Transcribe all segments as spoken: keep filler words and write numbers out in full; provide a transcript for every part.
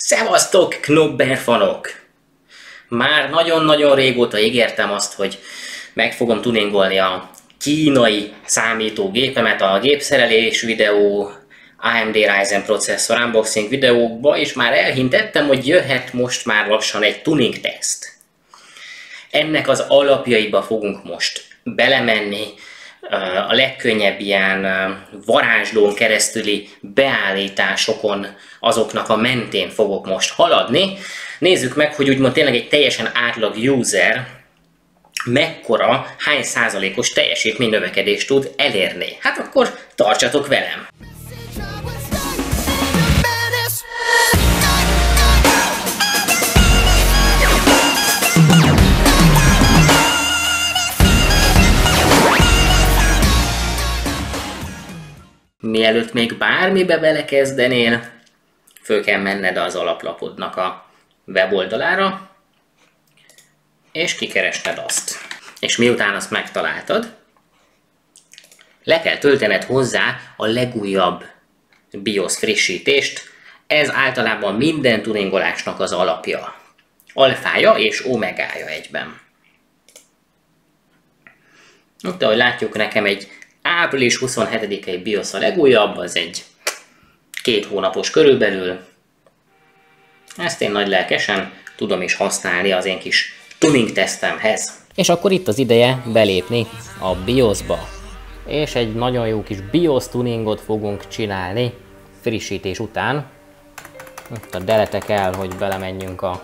Szevasztok, knobberfanok! Már nagyon-nagyon régóta ígértem azt, hogy meg fogom tuningolni a kínai számítógépemet a gépszerelés videó, á em dé Ryzen processzor unboxing videókba, és már elhintettem, hogy jöhet most már lassan egy tuning teszt. Ennek az alapjaiba fogunk most belemenni, a legkönnyebb ilyen varázslón keresztüli beállításokon, azoknak a mentén fogok most haladni. Nézzük meg, hogy úgymond tényleg egy teljesen átlag user mekkora, hány százalékos teljesítmény növekedést tud elérni. Hát akkor tartsatok velem! Mielőtt még bármibe belekezdenél, föl kell menned az alaplapodnak a weboldalára, és kikeresned azt. És miután azt megtaláltad, le kell töltened hozzá a legújabb BIOS frissítést. Ez általában minden tuningolásnak az alapja. Alfája és omegája egyben. Ott, ahogy látjuk, nekem egy április huszonhetedikei BIOS a legújabb, az egy két hónapos körülbelül. Ezt én nagy lelkesen tudom is használni az én kis tuning tesztemhez. És akkor itt az ideje belépni a BIOS-ba. És egy nagyon jó kis BIOS tuningot fogunk csinálni frissítés után. Itt a delete kell, hogy belemenjünk a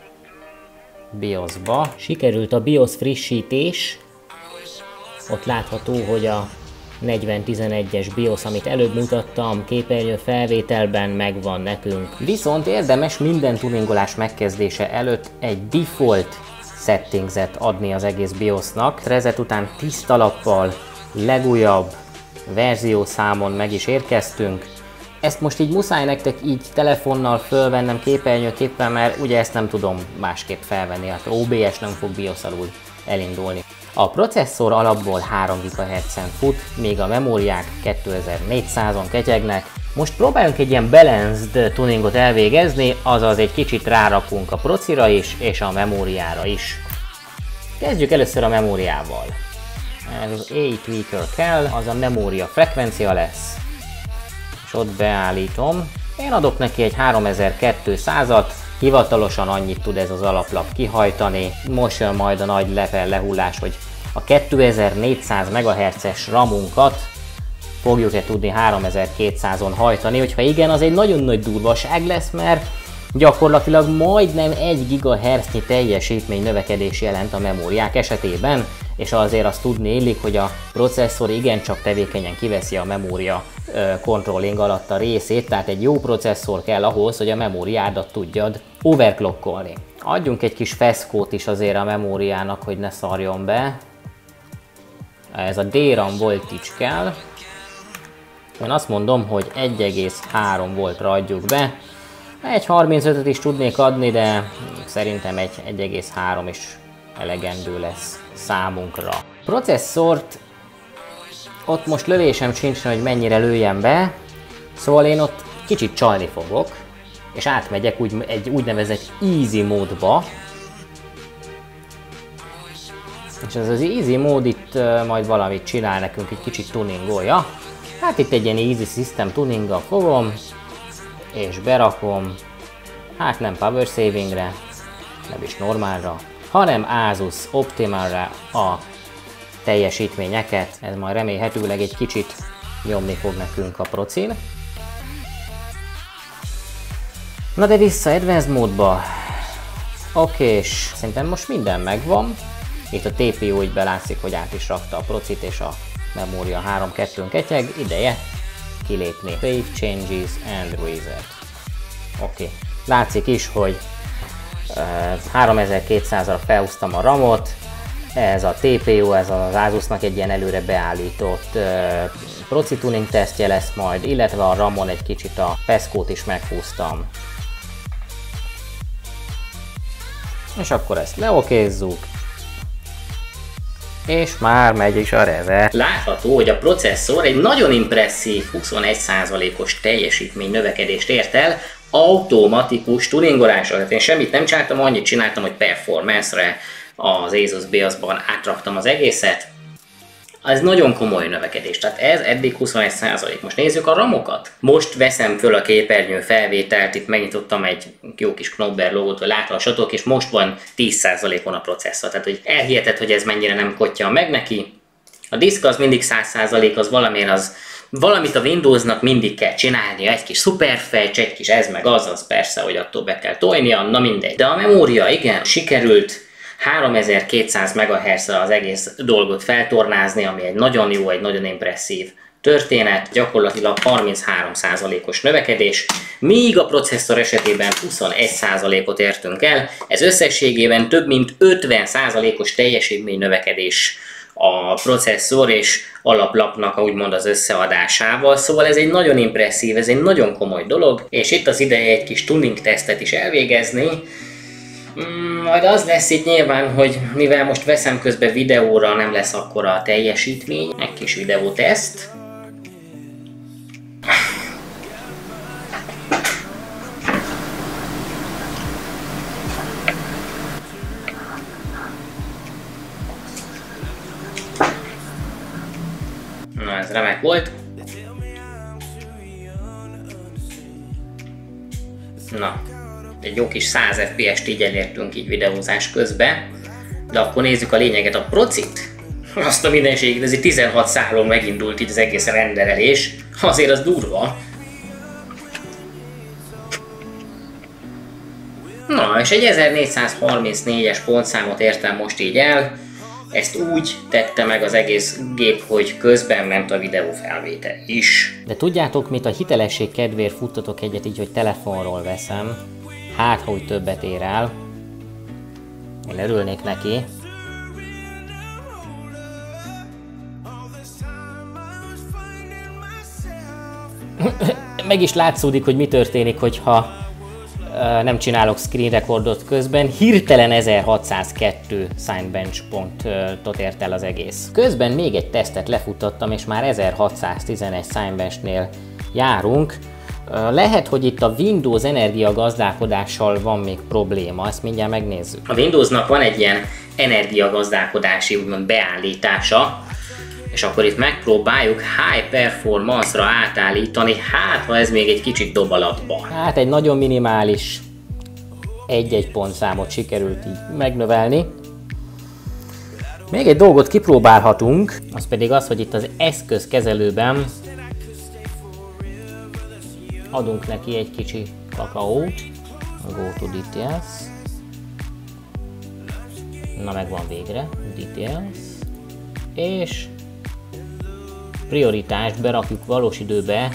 BIOS-ba. Sikerült a BIOS frissítés. Ott látható, hogy a negyven tizenegyes BIOS, amit előbb mutattam, képernyő felvételben megvan nekünk. Viszont érdemes minden tuningolás megkezdése előtt egy default settingset adni az egész BIOS-nak. Reset után tiszta lappal, legújabb verziószámon meg is érkeztünk. Ezt most így muszáj nektek így telefonnal fölvennem képernyőképpen, mert ugye ezt nem tudom másképp felvenni, hát o bé es nem fog BIOS alul elindulni. A processzor alapból három gigahertzen fut, míg a memóriák kétezer-négyszázon ketyegnek. Most próbáljunk egy ilyen balanced tuningot elvégezni, azaz egy kicsit rárakunk a procira is, és a memóriára is. Kezdjük először a memóriával. Ez az á tweaker kell, az a memória frekvencia lesz. És ott beállítom. Én adok neki egy háromezer-kétszázat. Hivatalosan annyit tud ez az alaplap kihajtani. Most jön majd a nagy level lehullás, hogy a kétezer-négyszáz megahertzes ramunkat fogjuk-e tudni háromezer-kétszázon hajtani. Hogyha igen, az egy nagyon nagy durvaság lesz, mert gyakorlatilag majdnem egy gigahertznyi teljesítmény növekedés jelent a memóriák esetében, és azért azt tudni illik, hogy a processzor igencsak tevékenyen kiveszi a memória controlling alatt a részét, tehát egy jó processzor kell ahhoz, hogy a memóriádat tudjad overclockolni. Adjunk egy kis feszkót is azért a memóriának, hogy ne szarjon be. Ez a dé ram voltage kell. Én azt mondom, hogy egy egész három voltra adjuk be. Egy harmincötöt is tudnék adni, de szerintem egy egy egész három is elegendő lesz számunkra. Processzort ott most lövésem sincs, hogy mennyire lőjem be, szóval én ott kicsit csalni fogok, és átmegyek úgy, egy úgynevezett easy módba. És ez az easy mód itt uh, majd valamit csinál nekünk, egy kicsit tuningolja. Hát itt egy ilyen easy system tuninggal fogom, és berakom, hát nem power savingre, nem is normálra, hanem Asus Optimalra a teljesítményeket. Ez majd remélhetőleg egy kicsit nyomni fog nekünk a procin. Na de vissza Advanced módba. Oké, és szerintem most minden megvan. Itt a té pé u így belátszik, hogy át is rakta a procit, és a memória három kettőn ketyeg. Ideje kilépni. Save changes and reset. Oké. Látszik is, hogy uh, háromezer-kétszázra felhúztam a ramot. Ez a té pé u, ez az Asusnak egy ilyen előre beállított uh, proci tuning tesztje lesz majd, illetve a ramon egy kicsit a feszkót is meghúztam. És akkor ezt leokézzuk. És már megy is a reset. Látható, hogy a processzor egy nagyon impresszív huszonegy százalékos teljesítmény növekedést ért el, automatikus tuningolásra. Tehát én semmit nem csináltam, annyit csináltam, hogy performance-re az Asus BIOS-ban átraktam az egészet. Ez nagyon komoly növekedés, tehát ez eddig huszonegy százalék. Most nézzük a ramokat. Most veszem föl a képernyőn felvételt, itt megnyitottam egy jó kis Knobber logót, hogy láthassatok, és most van tíz százalékon a processzor. Tehát hogy elhiheted, hogy ez mennyire nem kottyan meg neki. A diszk az mindig száz százalék, az valamiért az, valamit a Windowsnak mindig kell csinálnia, egy kis szuperfetch, egy kis ez meg az, az persze, hogy attól be kell tolnia, na mindegy. De a memória, igen, sikerült háromezer-kétszáz megahertzre az egész dolgot feltornázni, ami egy nagyon jó, egy nagyon impresszív történet, gyakorlatilag harminchárom százalékos növekedés, míg a processzor esetében huszonegy százalékot értünk el, ez összességében több mint ötven százalékos teljesítmény növekedés a processzor és alaplapnak úgymond az összeadásával, szóval ez egy nagyon impresszív, ez egy nagyon komoly dolog, és itt az ideje egy kis tuning tesztet is elvégezni. Majd az lesz itt nyilván, hogy mivel most veszem közben videóra, nem lesz akkora a teljesítmény. Egy kis videóteszt. Na, ez remek volt. Na. Egy jó kis száz ef pé est így elértünk így videózás közben, de akkor nézzük a lényeget, a procit. Azt a mindenségét, ez egy tizenhat szálon megindult így az egész renderelés, azért az durva. Na, és egy ezernégyszázharmincnégyes pontszámot értem most így el, ezt úgy tette meg az egész gép, hogy közben ment a videófelvétel is. De tudjátok mit, a hitelesség kedvéért futtatok egyet így, hogy telefonról veszem. Hát, ha úgy többet ér el. Én örülnék neki. Meg is látszódik, hogy mi történik, hogyha uh, nem csinálok screen recordot közben. Hirtelen ezerhatszázkettő Cinebench pontot ért el az egész. Közben még egy tesztet lefuttattam, és már ezerhatszáztizenegy Cinebenchnél járunk. Lehet, hogy itt a Windows energiagazdálkodással van még probléma, ezt mindjárt megnézzük. A Windowsnak van egy ilyen energiagazdálkodási úgymond beállítása, és akkor itt megpróbáljuk high performance-ra átállítani, hát ha ez még egy kicsit dob alatba. Hát egy nagyon minimális egy-egy pontszámot sikerült így megnövelni. Még egy dolgot kipróbálhatunk, az pedig az, hogy itt az eszközkezelőben adunk neki egy kicsi kakaót, go to details, na megvan végre, details, és prioritást berakjuk valós időbe,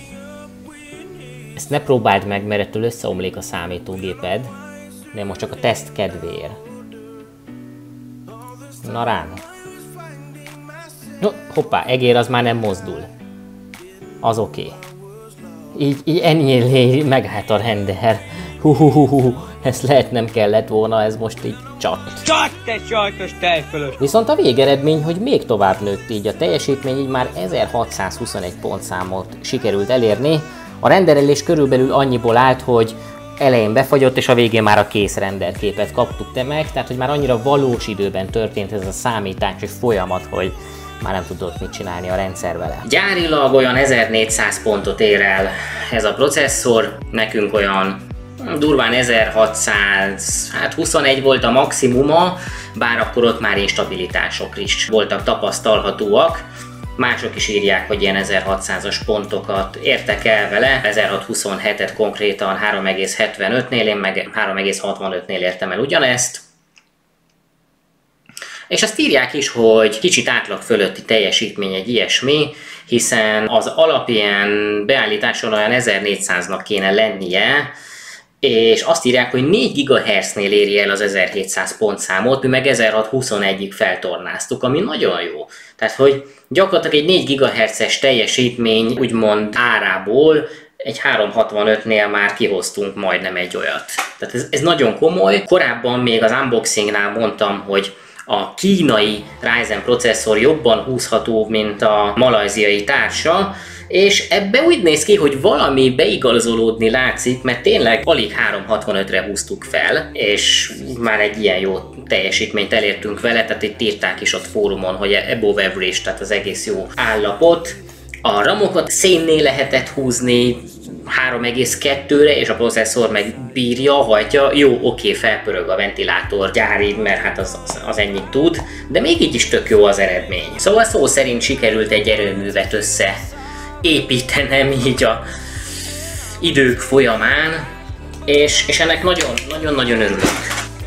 ezt ne próbáld meg, mert ettől összeomlik a számítógéped, de most csak a teszt kedvéért. Na rám. No, hoppá, egér az már nem mozdul. Az oké. Okay. Így, így ennyi megállt a render. Hú, hú, hú, hú, ezt lehet nem kellett volna, ez most így csat. Csat, te sajtos tejfölös! Viszont a végeredmény, hogy még tovább nőtt így a teljesítmény, így már ezerhatszázhuszonegy pontszámot sikerült elérni. A renderelés körülbelül annyiból állt, hogy elején befagyott, és a végén már a kész renderképet kaptuk te meg, tehát hogy már annyira valós időben történt ez a számítási folyamat, hogy már nem tudott mit csinálni a rendszer vele. Gyárilag olyan ezernégyszáz pontot ér el ez a processzor, nekünk olyan durván ezerhatszázhuszonegy volt a maximuma, bár akkor ott már instabilitások is voltak tapasztalhatóak. Mások is írják, hogy ilyen ezerhatszázas pontokat értek el vele, ezerhatszázhuszonhetet konkrétan három egész hetvenötnél, én meg három egész hatvanötnél értem el ugyanezt. És azt írják is, hogy kicsit átlag fölötti teljesítmény egy ilyesmi, hiszen az alapján beállításon olyan ezernégyszáznak kéne lennie, és azt írják, hogy négy gigahertznél éri el az ezerhétszáz pontszámot, mi meg ezerhatszázhuszonegyig feltornáztuk, ami nagyon jó. Tehát, hogy gyakorlatilag egy négy gigahertzes teljesítmény úgymond árából egy háromszázhatvanötnél már kihoztunk majdnem egy olyat. Tehát ez, ez nagyon komoly. Korábban még az unboxingnál mondtam, hogy a kínai Ryzen processzor jobban húzható, mint a malajziai társa, és ebbe úgy néz ki, hogy valami beigazolódni látszik, mert tényleg alig háromszázhatvanötre húztuk fel, és már egy ilyen jó teljesítményt elértünk vele, tehát itt írták is ott fórumon, hogy above average, tehát az egész jó állapot. A ramokat szénné lehetett húzni három egész kettőre, és a processzor meg bírja, hajtja, jó, oké, felpörög a ventilátor gyári, mert hát az, az, az ennyit tud, de még így is tök jó az eredmény. Szóval szó szerint sikerült egy erőművet össze építenem így a idők folyamán, és, és ennek nagyon-nagyon örülök.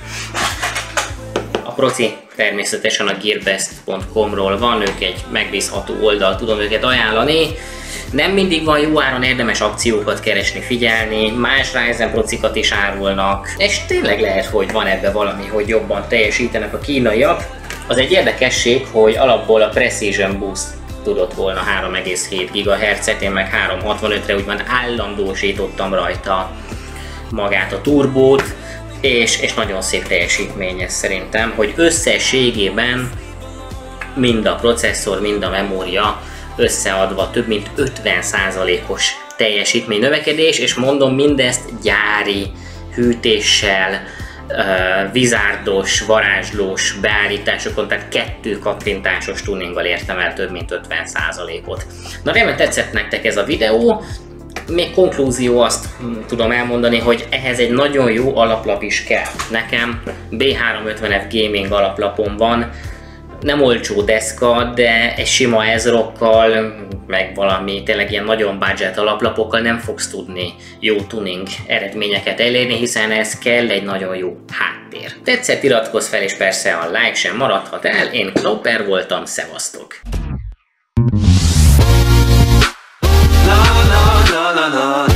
A proci természetesen a gearbest pont com-ról van, ők egy megbízható oldal, tudom őket ajánlani. Nem mindig van jó áron, érdemes akciókat keresni, figyelni, más Ryzen procikat is árulnak, és tényleg lehet, hogy van ebbe valami, hogy jobban teljesítenek a kínaiak. Az egy érdekesség, hogy alapból a Precision Boost tudott volna három egész hét gigahertzet, én meg háromszázhatvanötre úgymond állandósítottam rajta magát a turbót, és, és nagyon szép teljesítmény ez szerintem, hogy összességében mind a processzor, mind a memória összeadva több mint ötven százalékos teljesítmény növekedés, és mondom mindezt gyári hűtéssel, vizárdos, varázslós beállításokon, tehát kettő kattintásos tuninggal értem el több mint ötven százalékot. Na remélem tetszett nektek ez a videó. Még konklúzió azt tudom elmondani, hogy ehhez egy nagyon jó alaplap is kell. Nekem B háromszázötven F Gaming alaplapom van, nem olcsó deszka, de egy sima ezrokkal, meg valami tényleg ilyen nagyon budget alaplapokkal nem fogsz tudni jó tuning eredményeket elérni, hiszen ez kell egy nagyon jó háttér. Tetszett, iratkozz fel, és persze a like sem maradhat el. Én Klopper voltam, szevasztok! La, la, la, la, la.